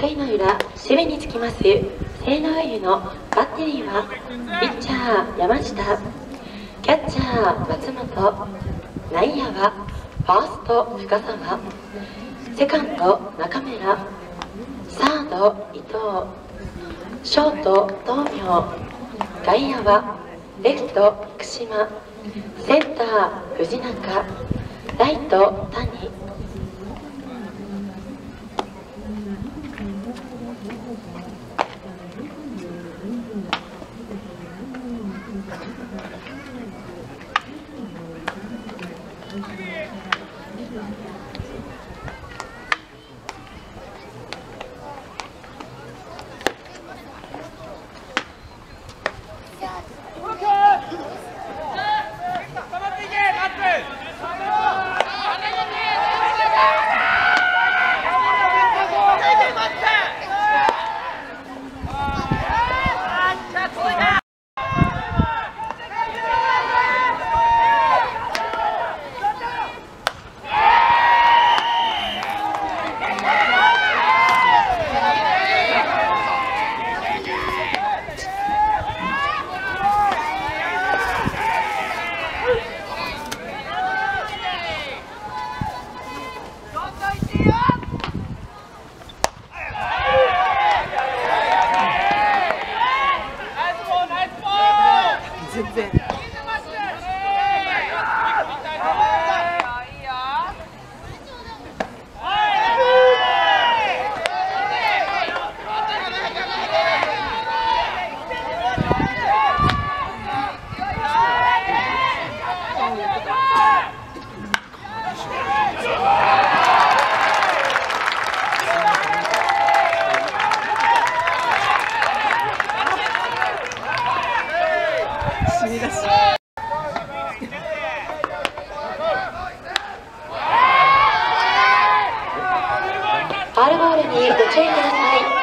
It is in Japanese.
回の裏、守備につきます西濃湯のバッテリーはピッチャー山下、キャッチャー松本、内野はファースト深沢、セカンド中村、サード伊藤、ショート東明、外野はレフト福島、センター藤中、ライト谷。ファウルボールにご注意ください。